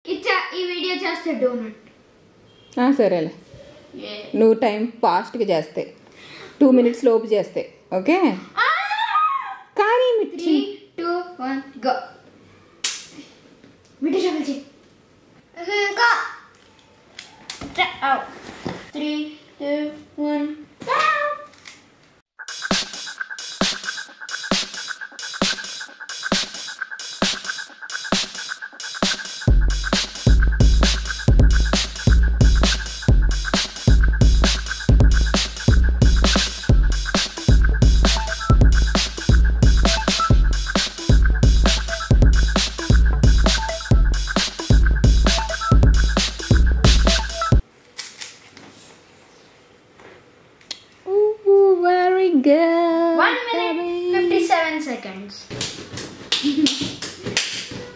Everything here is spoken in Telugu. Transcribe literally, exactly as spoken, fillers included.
ఇచ్చా ఈ వీడియో చేస్తే డోనట్. సరేలే, నువ్వు టైం ఫాస్ట్గా చేస్తే టూ మినిట్స్ లోపు చేస్తే ఓకే. కానీ త్రీ టూ వన్ గో. మిఠి షఫల్ చేయి. Three two one